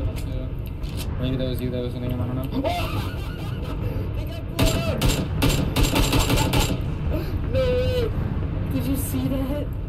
little too. Maybe that was you that was hitting him, I don't know. No way! Did you see that?